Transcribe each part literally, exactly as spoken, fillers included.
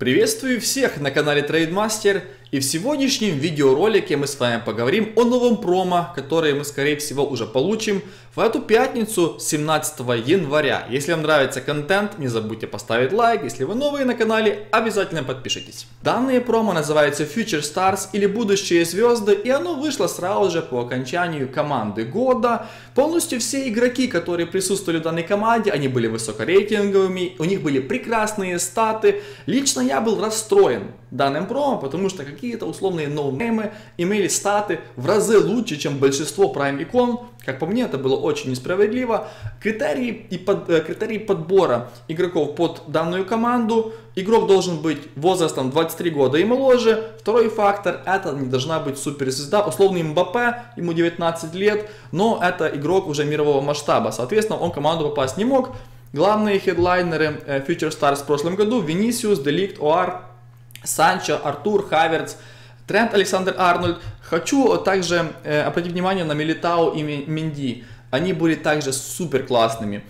Приветствую всех на канале Трейдмастер, и в сегодняшнем видеоролике мы с вами поговорим о новом промо, который мы скорее всего уже получим в эту пятницу, семнадцатого января. Если вам нравится контент, не забудьте поставить лайк, если вы новые на канале, обязательно подпишитесь. Данное промо называется Future Stars или Будущие звезды, и оно вышло сразу же по окончанию команды года. Полностью все игроки, которые присутствовали в данной команде, они были высокорейтинговыми, у них были прекрасные статы. Лично я был расстроен данным промо, потому что какие-то условные ноунеймы имели статы в разы лучше, чем большинство Prime икон. Как по мне, это было очень несправедливо. Критерии, и под, э, критерии подбора игроков под данную команду: игрок должен быть возрастом двадцать три года и моложе. Второй фактор — это не должна быть суперзвезда. Условный Мбаппе, ему девятнадцать лет, но это игрок уже мирового масштаба. Соответственно, он в команду попасть не мог. Главные хедлайнеры э, Future Stars в прошлом году: Винисиус, Де Ликт, Оар, Санчо, Артур, Хаверц, Трент Александр-Арнольд. Хочу также э, обратить внимание на Милитау и Менди. Они были также супер классными.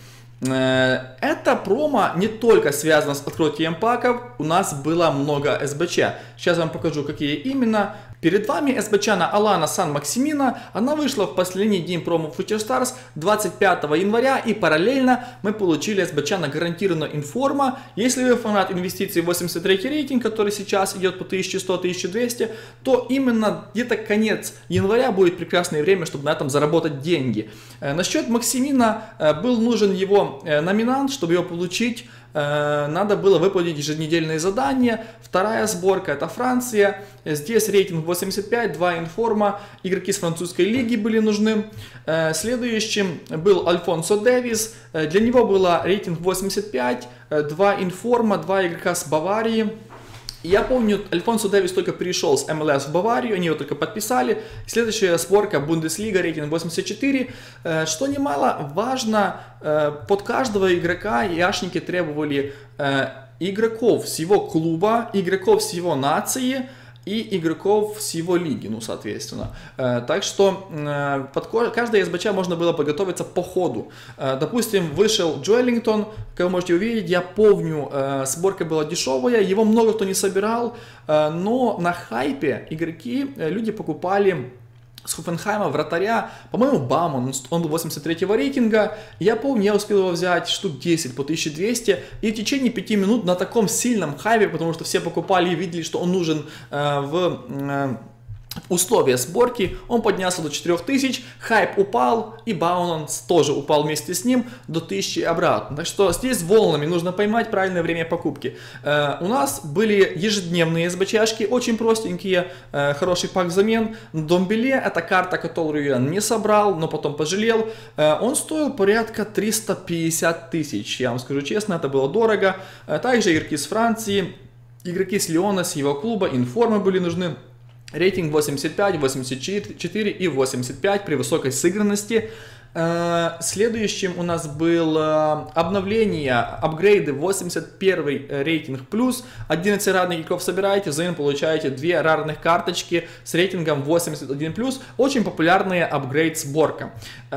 Э, это промо не только связано с открытием паков. У нас было много эс бэ че. Сейчас я вам покажу, какие именно. Перед вами эс бэ че на Алана Сан-Максимина. Она вышла в последний день промо Future Stars двадцать пятого января, и параллельно мы получили эс бэ че на гарантированную информа. Если вы фанат инвестиций восемьдесят третий рейтинг, который сейчас идет по тысяча сто — тысяча двести, то именно где-то конец января будет прекрасное время, чтобы на этом заработать деньги. Насчет Максимина был нужен его номинант. Чтобы его получить, надо было выполнить еженедельные задания. Вторая сборка — это Франция. Здесь рейтинг восемьдесят пять, два информа. Игроки с французской лиги были нужны. Следующим был Альфонсо Дэвис. Для него было рейтинг восемьдесят пять, два информа, два игрока с Баварии. Я помню, Альфонсо Дэвис только перешел с эм эл эс в Баварию, они его только подписали. Следующая сборка — Бундеслига, рейтинг восемьдесят четыре. Что немало важно, под каждого игрока яшники требовали игроков с его клуба, игроков с его нации и игроков с его лиги, ну, соответственно. Так что под каждое эс бэ че можно было подготовиться по ходу. Допустим, вышел Джоэлингтон, как вы можете увидеть, я помню, сборка была дешевая, его много кто не собирал, но на хайпе игроки, люди покупали с Хофенхайма вратаря, по-моему, Бауман, он был восемьдесят третьего рейтинга. Я помню, я успел его взять штук десять по тысяче двести, и в течение пяти минут на таком сильном хайпе, потому что все покупали и видели, что он нужен э, в э, условия сборки, он поднялся до четырёх тысяч, хайп упал, и Бауман тоже упал вместе с ним до тысячи обратно. Так что здесь волнами нужно поймать правильное время покупки. Э, у нас были ежедневные эс бэ че-шки, очень простенькие, э, хороший пак взамен. Домбеле — это карта, которую я не собрал, но потом пожалел. Э, он стоил порядка триста пятьдесят тысяч, я вам скажу честно, это было дорого. Э, также игроки с Франции, игроки с Лиона, с его клуба, информы были нужны. Рейтинг восемьдесят пять, восемьдесят четыре и восемьдесят пять при высокой сыгранности. Следующим у нас было обновление, апгрейды восемьдесят первый рейтинг плюс. одиннадцать рарных игроков собираете, взамен получаете две рарных карточки с рейтингом восемьдесят один плюс. Очень популярная апгрейд сборка.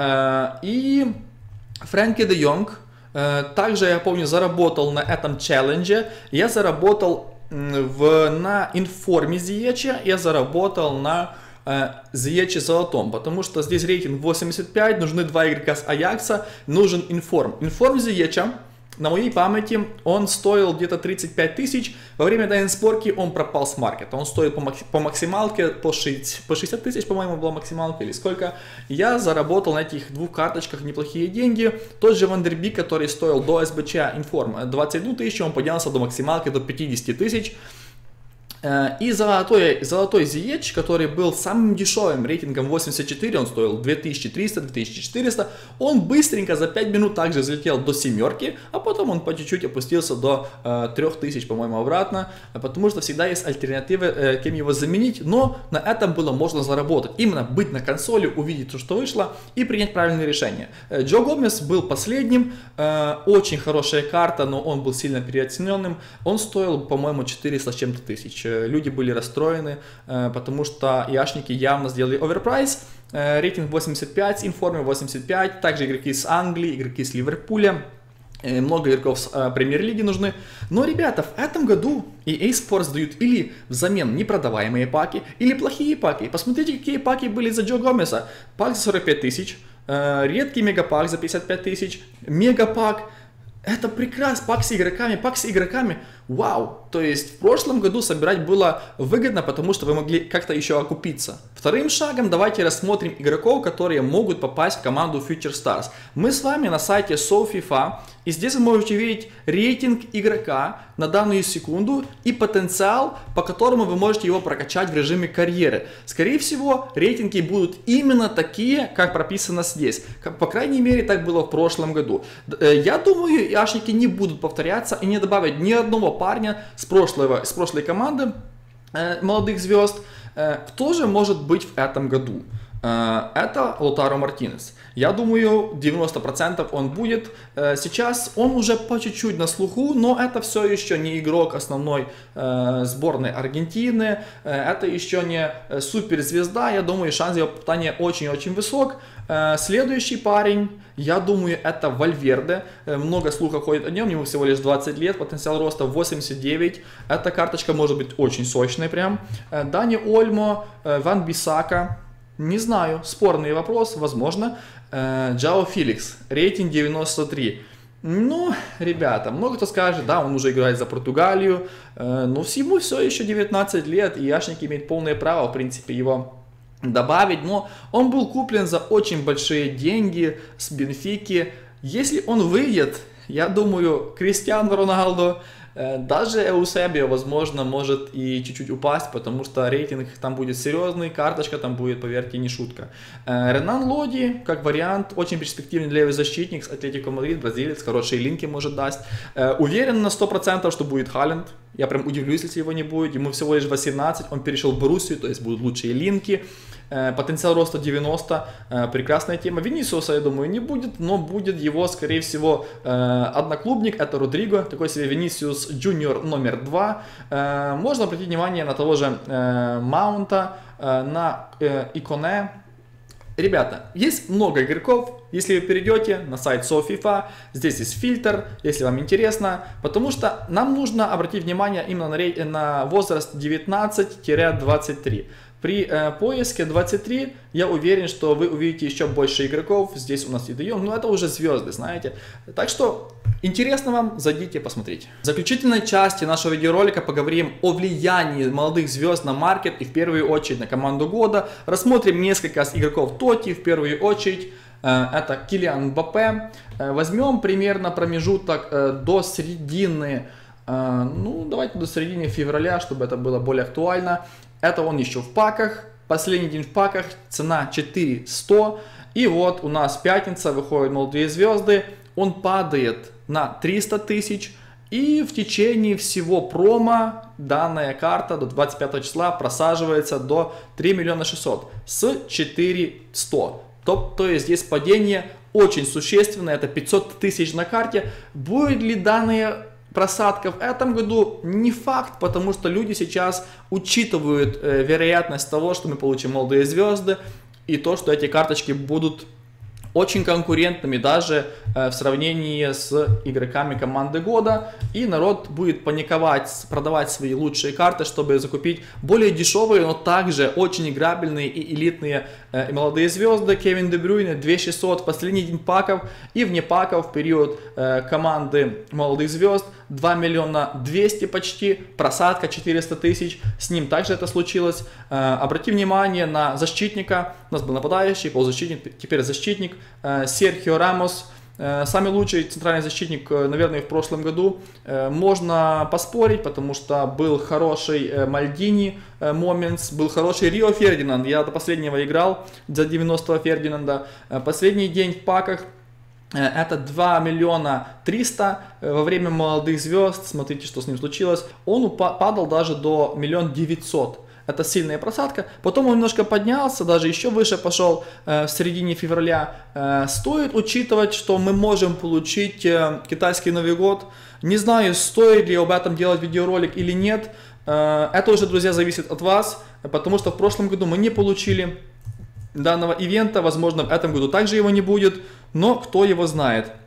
И Фрэнки де Йонг. Также, я помню, заработал на этом челлендже. Я заработал В, на информе Зиеча, я заработал на э, Зиече золотом, потому что здесь рейтинг восемьдесят пять, нужны два игрока с Аякса, нужен информ. Информ Зиеча, на моей памяти, он стоил где-то тридцать пять тысяч. Во время данной сборки он пропал с маркета. Он стоил по, макс по максималке, по, по шестьдесят тысяч, по-моему, была максималка или сколько. Я заработал на этих двух карточках неплохие деньги. Тот же Вандерби, который стоил до эс бэ че информ двадцать одну тысячу, он поднялся до максималки до пятидесяти тысяч. И золотой, золотой Зиеч, который был самым дешевым, рейтингом восемьдесят четыре, он стоил две тысячи триста — две тысячи четыреста, он быстренько за пять минут также взлетел до семерки, а потом он по чуть-чуть опустился до э, трёх тысяч, по-моему, обратно, потому что всегда есть альтернативы, э, кем его заменить, но на этом было можно заработать. Именно быть на консоли, увидеть то, что вышло, и принять правильное решение. Джо Гомес был последним, э, очень хорошая карта, но он был сильно переоцененным, он стоил, по-моему, четыреста с чем-то тысяч. Люди были расстроены, потому что яшники явно сделали оверпрайс. Рейтинг восемьдесят пять, информе восемьдесят пять, также игроки с Англии, игроки с Ливерпуля. много игроков с э, премьер-лиги нужны. Но, ребята, в этом году и эй Sports дают или взамен непродаваемые паки, или плохие паки. Посмотрите, какие паки были за Джо Гомеса. Пак за сорок пять тысяч, э, редкий мегапак за пятьдесят пять тысяч, мегапак. Это прекрасно, пак с игроками, пак с игроками, вау! То есть в прошлом году собирать было выгодно, потому что вы могли как-то еще окупиться. Вторым шагом давайте рассмотрим игроков, которые могут попасть в команду Future Stars. Мы с вами на сайте SoFIFA, и здесь вы можете видеть рейтинг игрока на данную секунду и потенциал, по которому вы можете его прокачать в режиме карьеры. Скорее всего, рейтинги будут именно такие, как прописано здесь. По крайней мере, так было в прошлом году. Я думаю, яшники не будут повторяться и не добавят ни одного парня с, прошлого, с прошлой команды э, молодых звезд. Э, кто же может быть в этом году? Э, это Лотаро Мартинес. Я думаю, девяносто процентов он будет. Э, сейчас он уже по чуть-чуть на слуху, но это все еще не игрок основной э, сборной Аргентины. Э, это еще не суперзвезда. Я думаю, шанс его попадания очень-очень высок. Э, следующий парень, я думаю, это Вальверде. Э, много слухов ходит о нем, ему всего лишь двадцать лет, потенциал роста восемьдесят девять. Эта карточка может быть очень сочной прям. Э, Дани Ольмо, э, Ван Бисака. Не знаю, спорный вопрос, возможно. Джао Феликс, рейтинг девяносто три. Ну, ребята, много кто скажет, да, он уже играет за Португалию, но ему все еще девятнадцать лет, и яшники имеют полное право, в принципе, его добавить. Но он был куплен за очень большие деньги с Бенфики. Если он выйдет, я думаю, Криштиану Роналду, даже Эусебио, возможно, может и чуть-чуть упасть, потому что рейтинг там будет серьезный, карточка там будет, поверьте, не шутка. Ренан Лоди, как вариант, очень перспективный левый защитник с Атлетико Мадрид, бразилец, хорошие линки может дать. Уверен на сто процентов, что будет Халланд. Я прям удивлюсь, если его не будет. Ему всего лишь восемнадцать, он перешел в Боруссию, то есть будут лучшие линки. Потенциал роста девяносто, прекрасная тема. Винисиуса, я думаю, не будет, но будет его, скорее всего, одноклубник, это Родриго, такой себе Винисиус Джуниор номер два. Можно обратить внимание на того же Маунта, на Иконе. Ребята, есть много игроков, если вы перейдете на сайт SoFIFA, здесь есть фильтр, если вам интересно, потому что нам нужно обратить внимание именно на, на возраст девятнадцать двадцать три. При э, поиске двадцать три я уверен, что вы увидите еще больше игроков. Здесь у нас и даем, но это уже звезды, знаете. Так что интересно вам, зайдите посмотрите. В заключительной части нашего видеоролика поговорим о влиянии молодых звезд на маркет и в первую очередь на команду года. Рассмотрим несколько игроков Тоти, в первую очередь. Э, это Килиан Мбаппе. Э, возьмем примерно промежуток э, до середины, э, ну давайте до середины февраля, чтобы это было более актуально. Это он еще в паках, последний день в паках, цена четыре сто. И вот у нас пятница, выходят молодые звезды, он падает на триста тысяч. И в течение всего промо данная карта до двадцать пятого числа просаживается до три миллиона шестьсот с четыре сто. То, то есть здесь падение очень существенное, это пятьсот тысяч на карте. Будет ли данные... Просадка в этом году не факт, потому что люди сейчас учитывают э, вероятность того, что мы получим молодые звезды, и то, что эти карточки будут очень конкурентными даже э, в сравнении с игроками команды года. И народ будет паниковать, продавать свои лучшие карты, чтобы закупить более дешевые, но также очень играбельные и элитные э, молодые звезды. Кевин Де Брюйне две тысячи шестьсот в последний день паков, и вне паков в период э, команды молодых звезд два миллиона двести почти, просадка четыреста тысяч, с ним также это случилось. Э, обрати внимание на защитника, у нас был нападающий, полузащитник, теперь защитник, э, Серхио Рамос, э, самый лучший центральный защитник, э, наверное, в прошлом году. Э, можно поспорить, потому что был хороший э, Мальдини э, Моментс, был хороший Рио Фердинанд, я до последнего играл за девяностого Фердинанда. Э, последний день в паках. Это два миллиона триста во время молодых звезд, смотрите, что с ним случилось. Он падал даже до миллиона девятисот. Это сильная просадка. Потом он немножко поднялся, даже еще выше пошел э, в середине февраля. Э, стоит учитывать, что мы можем получить э, китайский Новый год. Не знаю, стоит ли об этом делать видеоролик или нет. Э, это уже, друзья, зависит от вас, потому что в прошлом году мы не получили данного ивента, возможно, в этом году также его не будет, но кто его знает.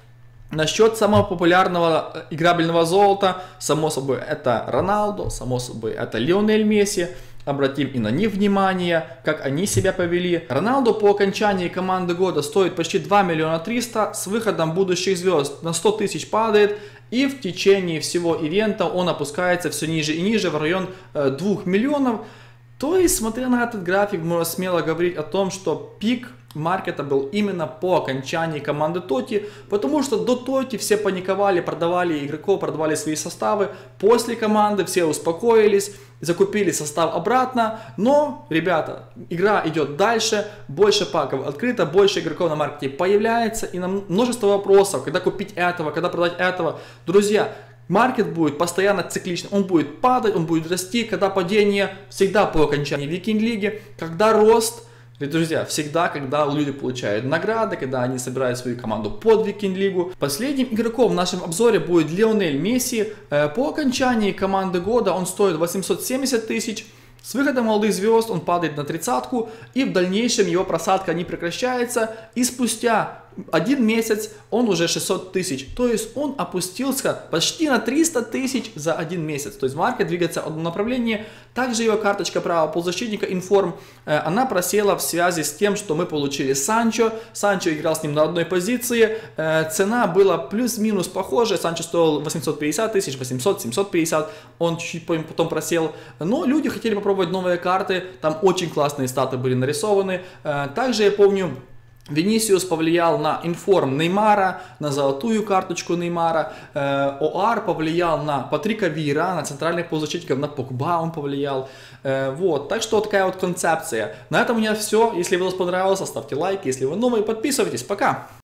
Насчет самого популярного играбельного золота, само собой, это Роналдо, само собой, это Лионель Месси. Обратим и на них внимание, как они себя повели. Роналдо по окончании команды года стоит почти два миллиона триста, с выходом будущих звезд на сто тысяч падает, и в течение всего ивента он опускается все ниже и ниже, в район э, двух миллионов. То есть, смотря на этот график, можно смело говорить о том, что пик маркета был именно по окончании команды Тоти, потому что до Тоти все паниковали, продавали игроков, продавали свои составы. После команды все успокоились, закупили состав обратно. Но, ребята, игра идет дальше, больше паков открыто, больше игроков на маркете появляется, и на множество вопросов, когда купить этого, когда продать этого. Друзья, маркет будет постоянно цикличным, он будет падать, он будет расти, когда падение всегда по окончании Викинг-лиги, когда рост. Ведь, друзья, всегда, когда люди получают награды, когда они собирают свою команду под Викинг-лигу. Последним игроком в нашем обзоре будет Лионель Месси. По окончании команды года он стоит восемьсот семьдесят тысяч. С выходом молодых звезд он падает на тридцатку, и в дальнейшем его просадка не прекращается. И спустя один месяц он уже шестьсот тысяч. То есть он опустился почти на триста тысяч за один месяц. То есть маркет двигается в одном направлении. Также его карточка правого полузащитника Информ, она просела в связи с тем, что мы получили Санчо. Санчо играл с ним на одной позиции. Цена была плюс-минус похожая. Санчо стоил восемьсот пятьдесят тысяч, восемьсот, семьсот пятьдесят. Он чуть-чуть потом просел. Но люди хотели попробовать новые карты. Там очень классные статы были нарисованы. Также я помню, Винисиус повлиял на информ Неймара, на золотую карточку Неймара. ОАР повлиял на Патрика Виейра, на центральных полузащитников, на Погба он повлиял. Вот, так что такая вот концепция. На этом у меня все. Если видео понравилось, ставьте лайк. Если вы новые, подписывайтесь. Пока!